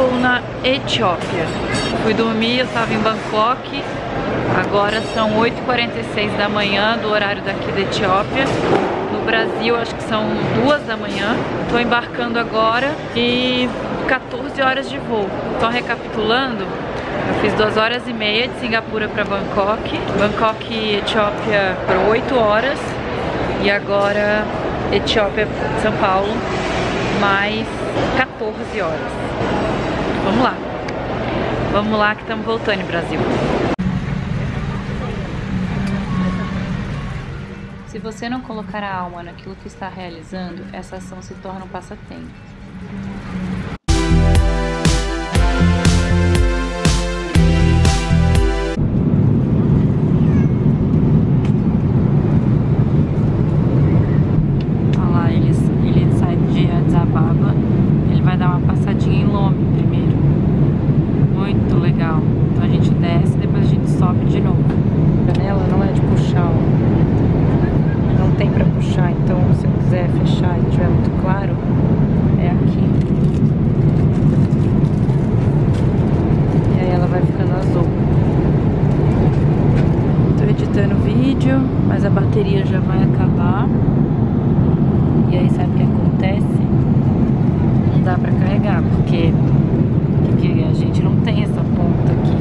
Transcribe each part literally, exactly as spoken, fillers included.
estou na Etiópia. Fui dormir, eu estava em Bangkok. Agora são oito e quarenta e seis da manhã do horário daqui da Etiópia. No Brasil acho que são duas da manhã. Estou embarcando agora e quatorze horas de voo. Só recapitulando, eu fiz duas horas e meia de Singapura para Bangkok. Bangkok e Etiópia por oito horas. E agora Etiópia, São Paulo, mais quatorze horas. Vamos lá. Vamos lá que estamos voltando em Brasil. Se você não colocar a alma naquilo que está realizando, essa ação se torna um passatempo. Olha lá, ele, ele sai de Addis Ababa, ele vai dar uma passadinha em Lome primeiro. Muito legal. Então a gente desce, depois a gente sobe de novo. A janela não é de puxar, ó. Não tem pra puxar, então se eu quiser fechar e tiver muito claro, é aqui. E aí ela vai ficando azul. Tô editando vídeo, mas a bateria já vai acabar. E aí sabe o que acontece? Não dá pra carregar, porque, porque a gente não tem essa ponta aqui.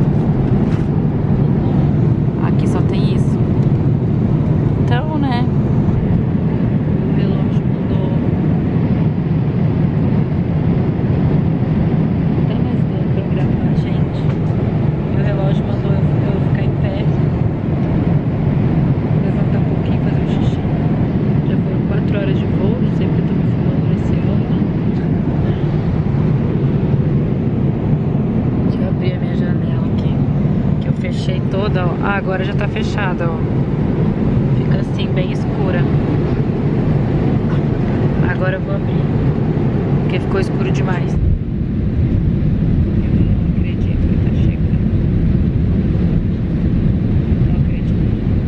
Aqui só tem isso. Então, né? O relógio mudou. Não tá mais dando pra gravar, gente. E o relógio mandou eu, eu ficar em pé. Levantar um pouquinho, fazer um xixi. Já foram quatro horas de voo. Sempre tô me filmando nesse ângulo. Deixa eu abrir a minha janela aqui. Que eu fechei toda, ó. Ah, agora já tá fechada, ó. Assim, bem escura. Agora eu vou abrir, porque ficou escuro demais. Eu não acredito que tá chegando. Não acredito.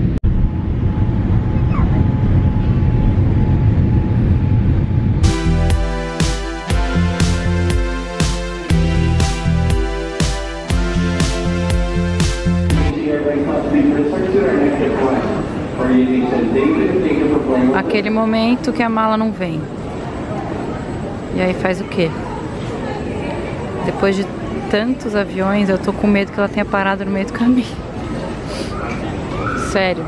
Aquele momento que a mala não vem. E aí faz o quê? Depois de tantos aviões, eu tô com medo que ela tenha parado no meio do caminho. Sério.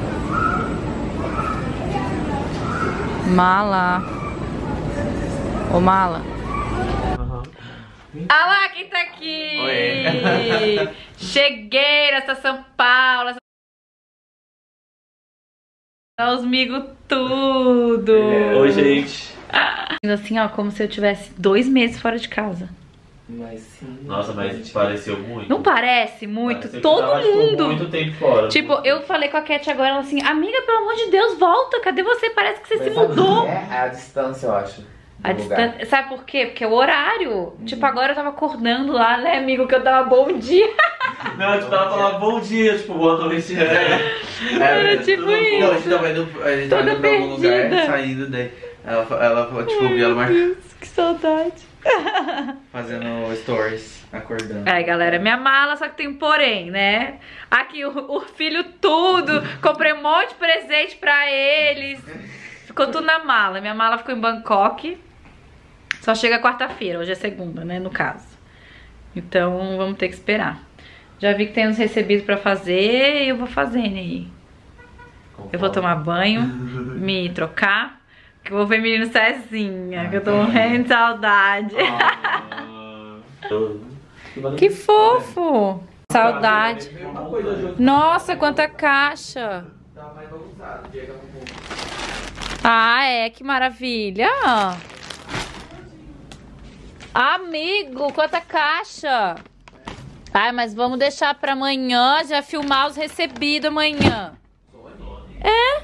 Mala. Ô, mala. Uhum. Ah lá, quem tá aqui? Oi. Cheguei nessa São Paulo. Os migos tudo. Oi, gente. Assim, ó, como se eu tivesse dois meses fora de casa. Mas sim. Nossa, mas pareceu muito. Não parece muito? Pareceu Todo tava, mundo. Tipo, muito tempo fora. Tipo, eu falei com a Cat agora, ela assim, amiga, pelo amor de Deus, volta. Cadê você? Parece que você mas se mudou. É a distância, eu acho. A distância. Sabe por quê? Porque é o horário. Uhum. Tipo, agora eu tava acordando lá, né, amigo, que eu tava bom dia. Não, tipo, ela falava bom dia, tipo, boa noite. É, é, é tipo tudo, isso. Não, a gente tava indo, a gente tava indo pra algum lugar, saindo, daí ela, ela tipo, viu ela marcando. Deus, que saudade. Fazendo stories, acordando. Aí, galera, minha mala, só que tem um porém, né? Aqui, o, o filho tudo, comprei um monte de presente pra eles. Ficou tudo na mala. Minha mala ficou em Bangkok. Só chega quarta-feira, hoje é segunda, né, no caso. Então, vamos ter que esperar. Já vi que tem uns recebidos pra fazer e eu vou fazendo aí. Eu vou tomar banho, me trocar, que eu vou ver menino Cezinha, que eu tô morrendo de saudade. Que fofo! Saudade. Nossa, quanta caixa! Ah, é, que maravilha! Amigo, quanta caixa! Ai, mas vamos deixar pra amanhã, já filmar os recebidos amanhã. É?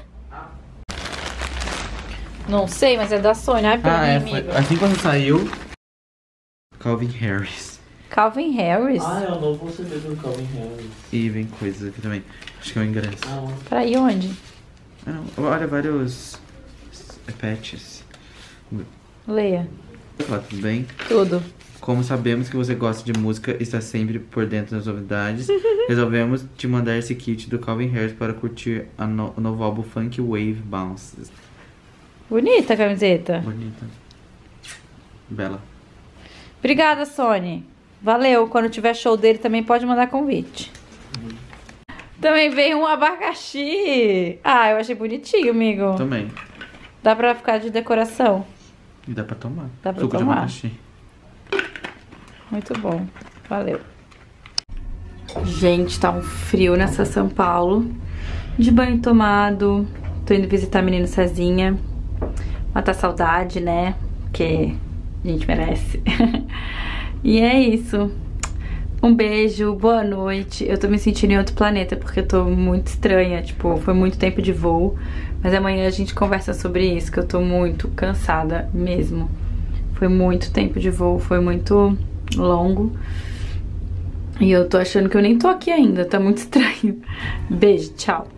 Não sei, mas é da Sônia. Ai, ah, mim, é, amigo. Foi, assim quando saiu, Calvin Harris. Calvin Harris? Ah, é o novo C D do Calvin Harris. E vem coisas aqui também. Acho que é o ingresso. Ah, pra ir onde? Ah, não. Olha, vários patches. Leia. Olá, tudo bem? Tudo. Como sabemos que você gosta de música e está sempre por dentro das novidades, resolvemos te mandar esse kit do Calvin Harris para curtir a no, o novo álbum Funk Wave Bounce. Bonita a camiseta. Bonita. Bela. Obrigada, Sony. Valeu. Quando tiver show dele também pode mandar convite. Também veio um abacaxi. Ah, eu achei bonitinho, amigo. Também. Dá pra ficar de decoração. E dá pra tomar. Dá pra Suco tomar. de abacaxi. Muito bom. Valeu. Gente, tá um frio nessa São Paulo. De banho tomado. Tô indo visitar a menina Cezinha. Matar saudade, né? Porque a gente merece. E é isso. Um beijo, boa noite. Eu tô me sentindo em outro planeta porque eu tô muito estranha. Tipo, foi muito tempo de voo. Mas amanhã a gente conversa sobre isso, que eu tô muito cansada mesmo. Foi muito tempo de voo, foi muito longo. E eu tô achando que eu nem tô aqui ainda, tá muito estranho. Beijo, tchau.